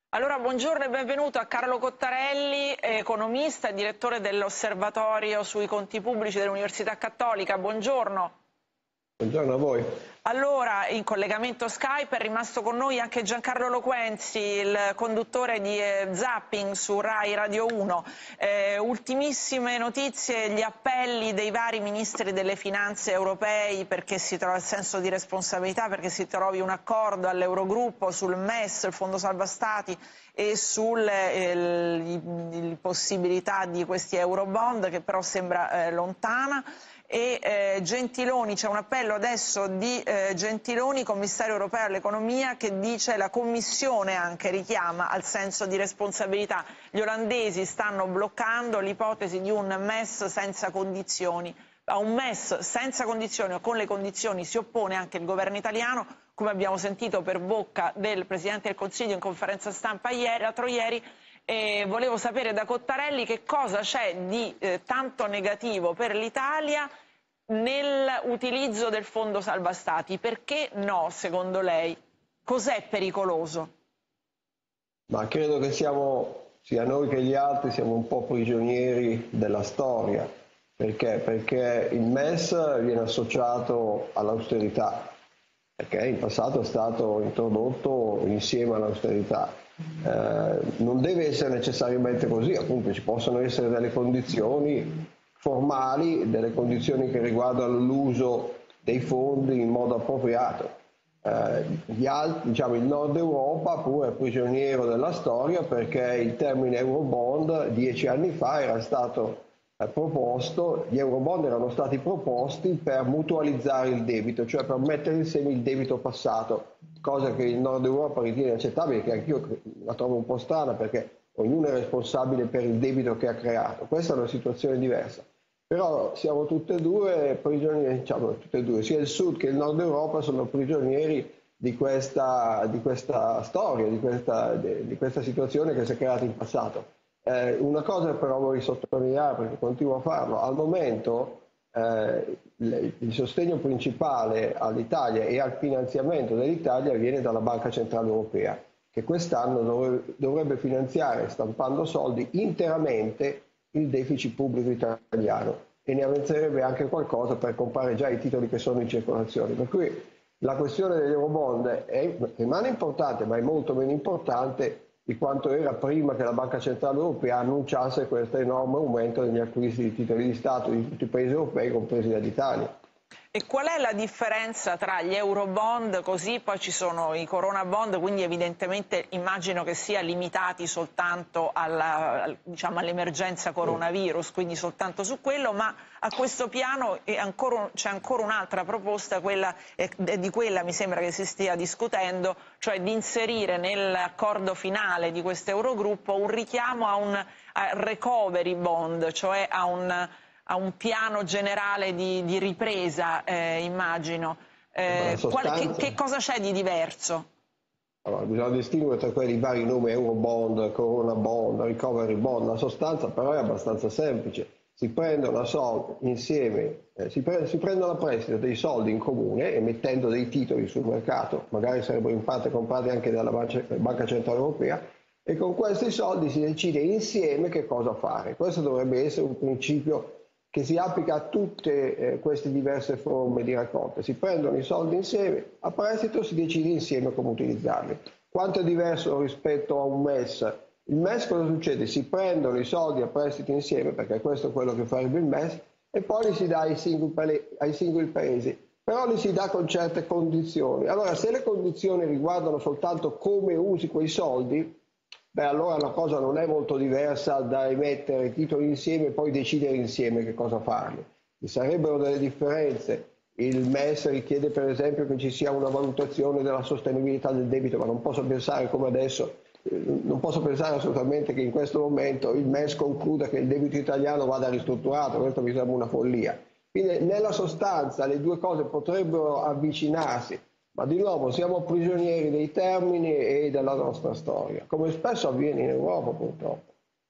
Allora, buongiorno e benvenuto a Carlo Cottarelli, economista e direttore dell'Osservatorio sui conti pubblici dell'Università Cattolica. Buongiorno. Buongiorno a voi. Allora, in collegamento Skype è rimasto con noi anche Giancarlo Loquenzi, il conduttore di Zapping su Rai Radio 1. Ultimissime notizie, gli appelli dei vari ministri delle finanze europei perché si trova il senso di responsabilità, perché si trovi un accordo all'Eurogruppo sul MES, il Fondo Salva Stati, e sulle possibilità di questi Eurobond, che però sembra lontana. Gentiloni, c'è un appello adesso di Gentiloni, commissario europeo all'economia, che dice la Commissione anche richiama al senso di responsabilità. Gli olandesi stanno bloccando l'ipotesi di un MES senza condizioni. A un MES senza condizioni o con le condizioni si oppone anche il governo italiano, come abbiamo sentito per bocca del Presidente del Consiglio in conferenza stampa l'altro ieri. Volevo sapere da Cottarelli che cosa c'è di tanto negativo per l'Italia nell'utilizzo del Fondo Salva Stati. Perché no, secondo lei? Cos'è pericoloso? Ma credo che sia noi che gli altri siamo un po' prigionieri della storia. Perché? Perché il MES viene associato all'austerità, perché in passato è stato introdotto insieme all'austerità. Non deve essere necessariamente così, appunto ci possono essere delle condizioni formali, delle condizioni che riguardano l'uso dei fondi in modo appropriato. Gli altri, diciamo, il Nord Europa pure è prigioniero della storia, perché il termine Eurobond 10 anni fa era stato proposto. Gli Eurobond erano stati proposti per mutualizzare il debito, cioè per mettere insieme il debito passato, cosa che il Nord Europa ritiene accettabile, che anch'io la trovo un po' strana, perché ognuno è responsabile per il debito che ha creato. Questa è una situazione diversa. Però siamo tutte e due prigionieri, diciamo tutte e due, sia il Sud che il Nord Europa sono prigionieri di questa storia, di questa situazione che si è creata in passato. Una cosa però vorrei sottolineare, perché continuo a farlo: al momento il sostegno principale all'Italia e al finanziamento dell'Italia viene dalla Banca Centrale Europea, che quest'anno dovrebbe finanziare, stampando soldi, interamente il deficit pubblico italiano, e ne avanzerebbe anche qualcosa per comprare già i titoli che sono in circolazione. Per cui la questione degli Eurobond rimane importante, ma è molto meno importante di quanto era prima che la Banca Centrale Europea annunciasse questo enorme aumento degli acquisti di titoli di Stato di tutti i paesi europei, compresi dall'Italia. E qual è la differenza tra gli Eurobond, così poi ci sono i Corona Bond, quindi evidentemente immagino che sia limitati soltanto all'emergenza coronavirus, quindi soltanto su quello, ma a questo piano c'è ancora un'altra proposta, di quella mi sembra che si stia discutendo, cioè di inserire nell'accordo finale di questo Eurogruppo un richiamo a un recovery bond, cioè a un piano generale di ripresa, immagino. Che cosa c'è di diverso? Allora, bisogna distinguere tra quelli vari nomi: Eurobond, Corona Bond, Recovery Bond. La sostanza però è abbastanza semplice. Si prendono soldi insieme, si prendono a prestito dei soldi in comune, emettendo dei titoli sul mercato, magari sarebbero in parte comprati anche dalla Banca Centrale Europea, e con questi soldi si decide insieme che cosa fare. Questo dovrebbe essere un principio che si applica a tutte queste diverse forme di raccolta. Si prendono i soldi insieme, a prestito si decide insieme come utilizzarli. Quanto è diverso rispetto a un MES? Il MES cosa succede? Si prendono i soldi a prestito insieme, perché questo è quello che farebbe il MES, e poi li si dà ai singoli paesi, però li si dà con certe condizioni. Allora, se le condizioni riguardano soltanto come usi quei soldi, beh, allora la cosa non è molto diversa da emettere i titoli insieme e poi decidere insieme che cosa farli. Ci sarebbero delle differenze. Il MES richiede per esempio che ci sia una valutazione della sostenibilità del debito, ma non posso pensare come adesso, non posso pensare assolutamente che in questo momento il MES concluda che il debito italiano vada ristrutturato. Questo mi sembra una follia. Quindi nella sostanza le due cose potrebbero avvicinarsi, ma di nuovo siamo prigionieri dei termini e della nostra storia, come spesso avviene in Europa purtroppo.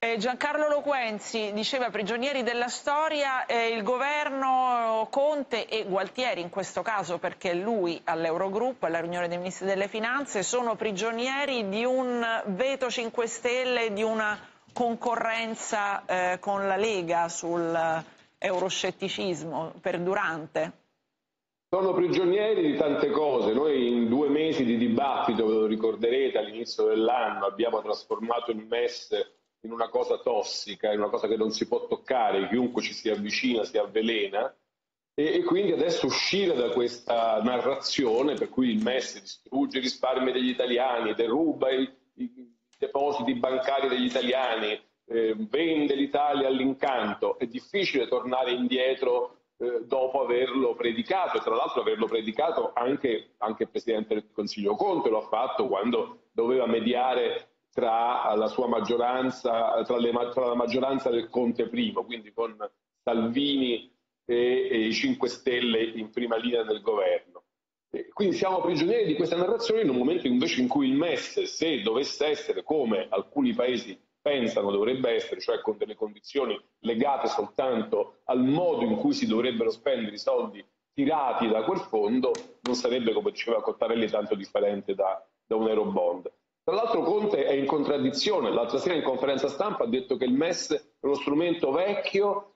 Giancarlo Loquenzi diceva prigionieri della storia, il governo Conte e Gualtieri in questo caso, perché lui all'Eurogruppo, alla riunione dei ministri delle finanze, sono prigionieri di un veto 5 Stelle, di una concorrenza con la Lega sul euroscetticismo perdurante. Sono prigionieri di tante cose. Noi in 2 mesi di dibattito, ve lo ricorderete, all'inizio dell'anno abbiamo trasformato il MES in una cosa tossica, in una cosa che non si può toccare, chiunque ci si avvicina si avvelena, e quindi adesso uscire da questa narrazione per cui il MES distrugge i risparmi degli italiani, deruba i depositi bancari degli italiani, vende l'Italia all'incanto, è difficile tornare indietro dopo averlo predicato, e tra l'altro averlo predicato anche il Presidente del Consiglio Conte lo ha fatto quando doveva mediare tra la sua maggioranza, tra la maggioranza del Conte primo, quindi con Salvini e i 5 Stelle in prima linea del governo. Quindi siamo prigionieri di questa narrazione in un momento invece in cui il MES, se dovesse essere come alcuni paesi pensano dovrebbe essere, cioè con delle condizioni legate soltanto al modo in cui si dovrebbero spendere i soldi tirati da quel fondo, non sarebbe, come diceva Cottarelli, tanto differente da un Eurobond. Tra l'altro Conte è in contraddizione, l'altra sera in conferenza stampa ha detto che il MES è uno strumento vecchio,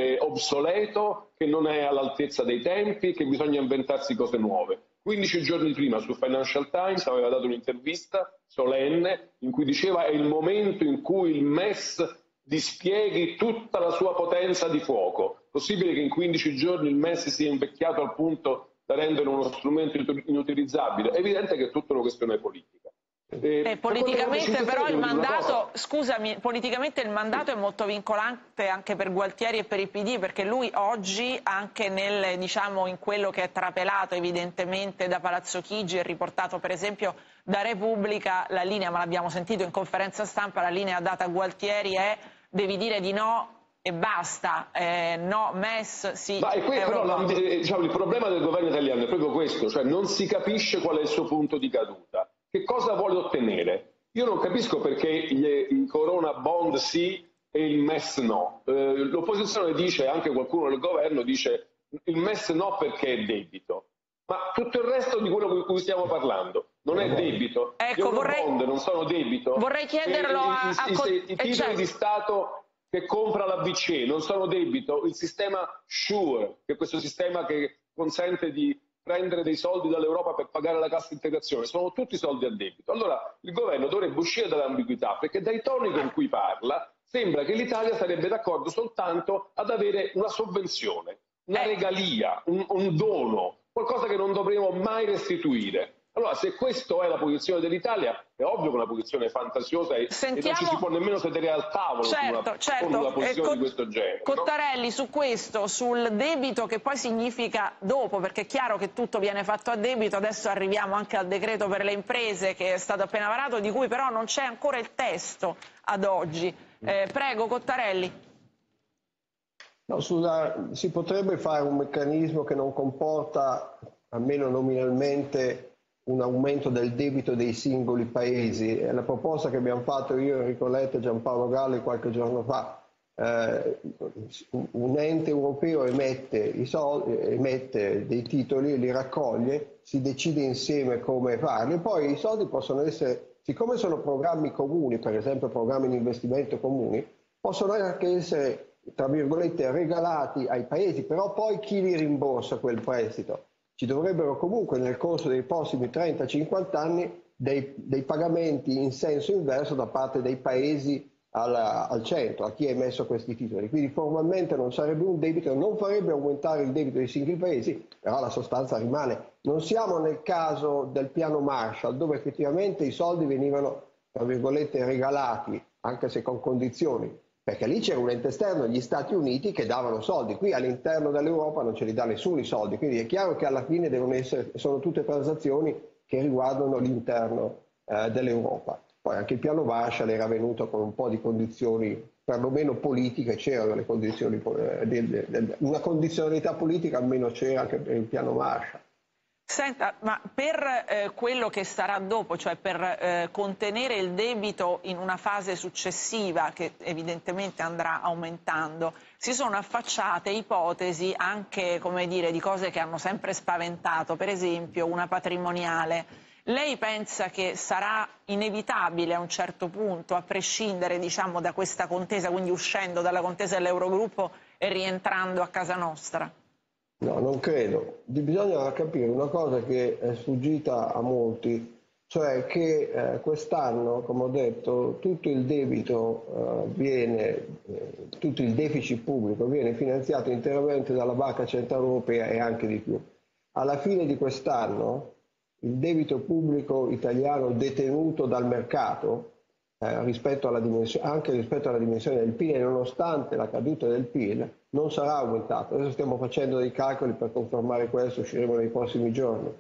obsoleto, che non è all'altezza dei tempi, che bisogna inventarsi cose nuove. 15 giorni prima su Financial Times aveva dato un'intervista solenne in cui diceva è il momento in cui il MES dispieghi tutta la sua potenza di fuoco. Possibile che in 15 giorni il MES sia invecchiato al punto da rendere uno strumento inutilizzabile? È evidente che è tutta una questione politica. Politicamente però il mandato, scusami, politicamente il mandato è molto vincolante anche per Gualtieri e per il PD, perché lui oggi anche nel, diciamo, in quello che è trapelato evidentemente da Palazzo Chigi e riportato per esempio da Repubblica, la linea, ma l'abbiamo sentito in conferenza stampa, la linea data a Gualtieri è devi dire di no e basta, no MES, sì. Ma però diciamo, il problema del governo italiano è proprio questo, cioè non si capisce qual è il suo punto di caduta. Che cosa vuole ottenere? Io non capisco perché i Corona Bond sì e il MES no. L'opposizione dice, anche qualcuno del governo dice il MES no perché è debito. Ma tutto il resto di quello di cui stiamo parlando non è debito. Ecco, Gli Bond non sono debito. Vorrei chiederlo I titoli di Stato che compra la BCE non sono debito. Il sistema SURE, che è questo sistema che consente di prendere dei soldi dall'Europa per pagare la cassa integrazione, sono tutti soldi a debito. Allora il governo dovrebbe uscire dall'ambiguità, perché dai toni con cui parla sembra che l'Italia sarebbe d'accordo soltanto ad avere una sovvenzione, una regalia, un dono, qualcosa che non dovremo mai restituire. Allora, se questa è la posizione dell'Italia, è ovvio che è una posizione fantasiosa e non ci si può nemmeno sedere al tavolo con una posizione di questo genere. Cottarelli, no? su questo, sul debito che poi significa dopo, perché è chiaro che tutto viene fatto a debito, adesso arriviamo anche al decreto per le imprese che è stato appena varato, di cui però non c'è ancora il testo ad oggi. Prego, Cottarelli. No, si potrebbe fare un meccanismo che non comporta, almeno nominalmente, un aumento del debito dei singoli paesi. La proposta che abbiamo fatto io, Enrico Letta e Giampaolo Galli qualche giorno fa, un ente europeo emette dei titoli, li raccoglie, si decide insieme come farli e poi i soldi possono essere, siccome sono programmi comuni, per esempio programmi di investimento comuni, possono anche essere, tra virgolette, regalati ai paesi, però poi chi li rimborsa quel prestito? Ci dovrebbero comunque nel corso dei prossimi 30-50 anni dei pagamenti in senso inverso da parte dei paesi al centro, a chi ha emesso questi titoli. Quindi formalmente non sarebbe un debito, non farebbe aumentare il debito dei singoli paesi, però la sostanza rimane. Non siamo nel caso del piano Marshall, dove effettivamente i soldi venivano, tra virgolette, regalati, anche se con condizioni, perché lì c'era un ente esterno, gli Stati Uniti, che davano soldi. Qui all'interno dell'Europa non ce li dà nessuno i soldi, quindi è chiaro che alla fine sono tutte transazioni che riguardano l'interno dell'Europa. Poi anche il piano Marshall era venuto con un po' di condizioni, perlomeno politiche, c'erano le condizioni, una condizionalità politica almeno c'era anche per il piano Marshall. Senta, ma per quello che sarà dopo, cioè per contenere il debito in una fase successiva, che evidentemente andrà aumentando, si sono affacciate ipotesi anche, come dire, di cose che hanno sempre spaventato, per esempio una patrimoniale. Lei pensa che sarà inevitabile a un certo punto, a prescindere, diciamo, da questa contesa, quindi uscendo dalla contesa dell'Eurogruppo e rientrando a casa nostra? No, non credo. Bisogna capire una cosa che è sfuggita a molti, cioè che quest'anno, come ho detto, tutto il debito tutto il deficit pubblico viene finanziato interamente dalla Banca Centrale Europea e anche di più. Alla fine di quest'anno il debito pubblico italiano detenuto dal mercato anche rispetto alla dimensione del PIL, e nonostante la caduta del PIL, non sarà aumentato. Adesso stiamo facendo dei calcoli per confermare questo, usciremo nei prossimi giorni.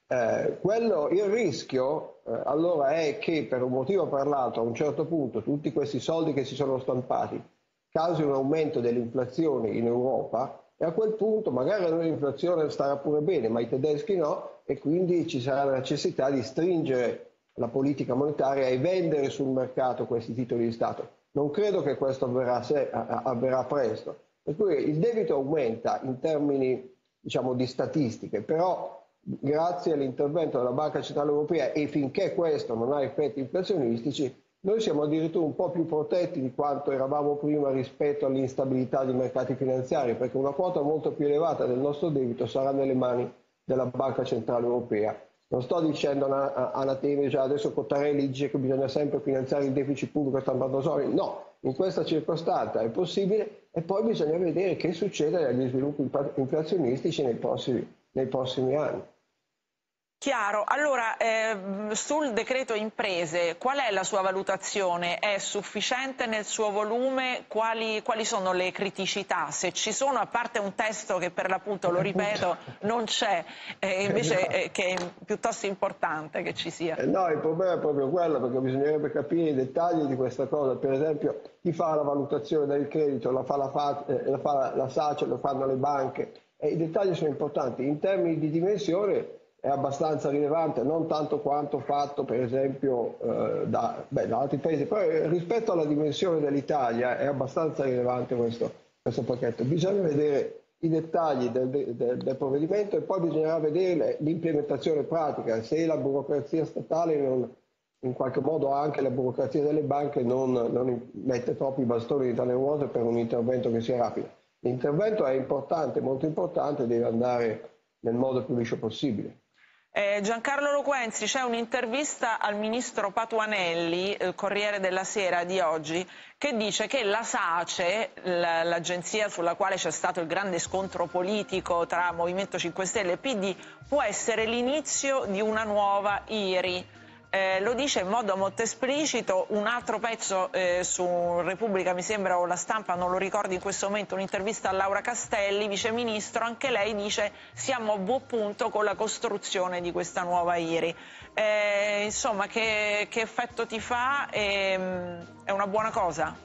Il rischio allora è che per un motivo o per l'altro a un certo punto tutti questi soldi che si sono stampati causi un aumento dell'inflazione in Europa, e a quel punto magari l'inflazione starà pure bene, ma i tedeschi no, e quindi ci sarà la necessità di stringere la politica monetaria e vendere sul mercato questi titoli di Stato. Non credo che questo avverrà presto. Per cui il debito aumenta in termini, diciamo, di statistiche, però grazie all'intervento della Banca Centrale Europea, e finché questo non ha effetti inflazionistici, noi siamo addirittura un po' più protetti di quanto eravamo prima rispetto all'instabilità dei mercati finanziari, perché una quota molto più elevata del nostro debito sarà nelle mani della Banca Centrale Europea. Non sto dicendo anatemi, già adesso Cottarelli dice che bisogna sempre finanziare il deficit pubblico stampando soldi. No, in questa circostanza è possibile, e poi bisogna vedere che succede agli sviluppi inflazionistici nei prossimi anni. Chiaro. Allora, sul decreto imprese, qual è la sua valutazione? È sufficiente nel suo volume? Quali sono le criticità? Se ci sono, a parte un testo che per l'appunto, lo ripeto, non c'è, invece che è piuttosto importante che ci sia. No, il problema è proprio quello, perché bisognerebbe capire i dettagli di questa cosa. Per esempio, chi fa la valutazione del credito, la fa la SACE, lo fanno le banche, e i dettagli sono importanti. In termini di dimensione è abbastanza rilevante, non tanto quanto fatto per esempio da altri paesi, però rispetto alla dimensione dell'Italia è abbastanza rilevante questo pacchetto. Bisogna vedere i dettagli del provvedimento, e poi bisognerà vedere l'implementazione pratica, se la burocrazia statale in qualche modo anche la burocrazia delle banche non mette troppi bastoni dalle ruote per un intervento che sia rapido. L'intervento è importante, molto importante, deve andare nel modo più liscio possibile. Giancarlo Loquenzi, c'è un'intervista al ministro Patuanelli, Corriere della Sera di oggi, che dice che la SACE, l'agenzia sulla quale c'è stato il grande scontro politico tra Movimento 5 Stelle e PD, può essere l'inizio di una nuova IRI. Lo dice in modo molto esplicito. Un altro pezzo su Repubblica, mi sembra, o La Stampa, non lo ricordo in questo momento, un'intervista a Laura Castelli, viceministro, anche lei dice siamo a buon punto con la costruzione di questa nuova IRI. Insomma, che effetto ti fa? È una buona cosa?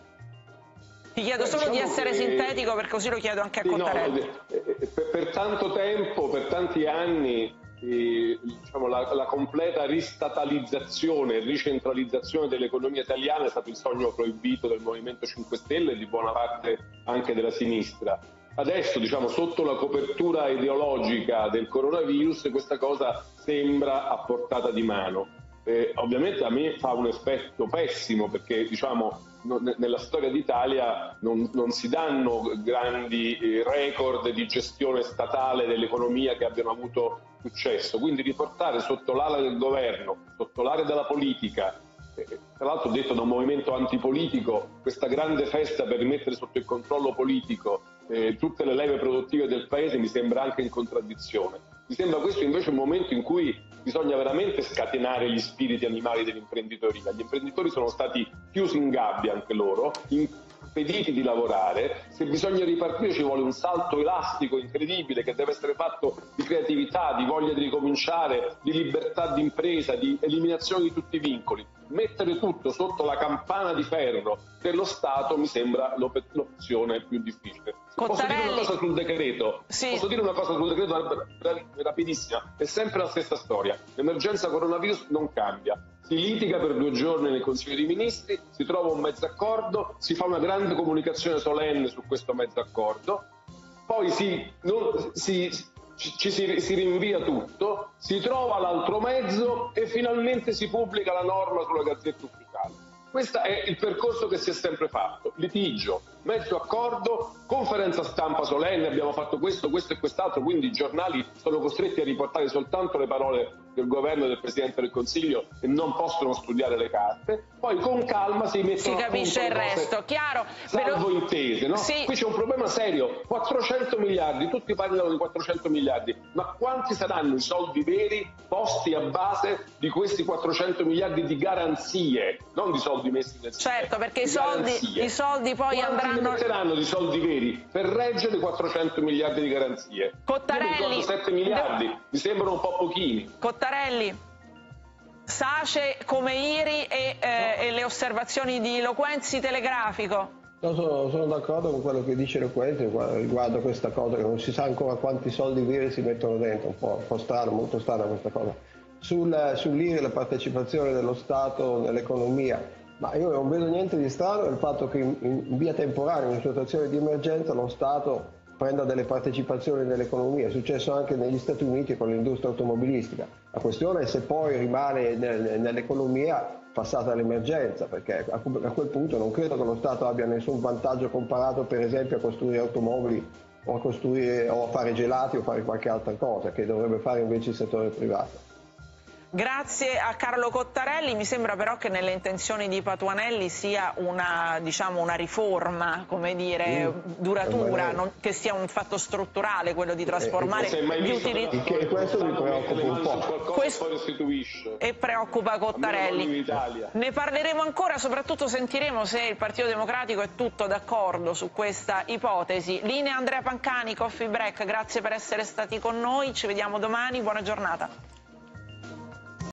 Ti chiedo solo di essere sintetico, perché così lo chiedo anche a Cottarelli. Per tanto tempo, per tanti anni, diciamo, la completa ristatalizzazione e ricentralizzazione dell'economia italiana è stato il sogno proibito del Movimento 5 Stelle e di buona parte anche della sinistra. Adesso, diciamo, sotto la copertura ideologica del coronavirus, questa cosa sembra a portata di mano. Ovviamente a me fa un effetto pessimo, perché, diciamo, nella storia d'Italia non si danno grandi record di gestione statale dell'economia che abbiano avuto successo, quindi riportare sotto l'ala del governo, sotto l'ala della politica, tra l'altro detto da un movimento antipolitico, questa grande festa per rimettere sotto il controllo politico tutte le leve produttive del paese, mi sembra anche in contraddizione. Mi sembra questo invece un momento in cui bisogna veramente scatenare gli spiriti animali dell'imprenditoria. Gli imprenditori sono stati chiusi in gabbia anche loro, impediti di lavorare. Se bisogna ripartire ci vuole un salto elastico incredibile, che deve essere fatto di creatività, di voglia di ricominciare, di libertà di impresa, di eliminazione di tutti i vincoli. mettere tutto sotto la campana di ferro dello Stato mi sembra l'opzione più difficile. Posso dire una cosa sul decreto? Sì. Posso dire una cosa sul decreto rapidissima? È sempre la stessa storia. L'emergenza coronavirus non cambia. Si litiga per 2 giorni nel Consiglio dei Ministri, si trova un mezzo accordo, si fa una grande comunicazione solenne su questo mezzo accordo, poi si rinvia tutto, si trova l'altro mezzo e finalmente si pubblica la norma sulla Gazzetta Ufficiale. Questo è il percorso che si è sempre fatto: litigio, mezzo accordo, conferenza stampa solenne, abbiamo fatto questo e quest'altro, quindi i giornali sono costretti a riportare soltanto le parole del governo e del Presidente del Consiglio e non possono studiare le carte, poi con calma si mettono si capisce il resto, chiaro, salvo intese, no? Sì. Qui c'è un problema serio: 400 miliardi, tutti parlano di 400 miliardi, ma quanti saranno i soldi veri posti a base di questi 400 miliardi di garanzie, non di soldi messi nel sistema? Certo, perché i soldi poi quanti andranno... ne metteranno di soldi veri per reggere i 400 miliardi di garanzie? Cottarelli, 7 miliardi, mi sembrano un po' pochini. Cottarelli, Sace come Iri e le osservazioni di Loquenzi telegrafico. No, sono d'accordo con quello che dice Loquenzi riguardo questa cosa, che non si sa ancora quanti soldi veri si mettono dentro, un po' strano, molto strana questa cosa. Sull'IRI, la partecipazione dello Stato nell'economia, ma io non vedo niente di strano nel fatto che in via temporanea, in una situazione di emergenza, lo Stato prenda delle partecipazioni nell'economia. È successo anche negli Stati Uniti con l'industria automobilistica. La questione è se poi rimane nell'economia passata l'emergenza, perché a quel punto non credo che lo Stato abbia nessun vantaggio comparato per esempio a costruire automobili o a fare gelati o fare qualche altra cosa che dovrebbe fare invece il settore privato. Grazie a Carlo Cottarelli. Mi sembra però che nelle intenzioni di Patuanelli sia una riforma, come dire, duratura, che sia un fatto strutturale quello di trasformare gli utilizzi. Questo mi preoccupa un po'. E preoccupa Cottarelli. Ne parleremo ancora, soprattutto sentiremo se il Partito Democratico è tutto d'accordo su questa ipotesi. Linea Andrea Pancani, Coffee Break, grazie per essere stati con noi, ci vediamo domani, buona giornata.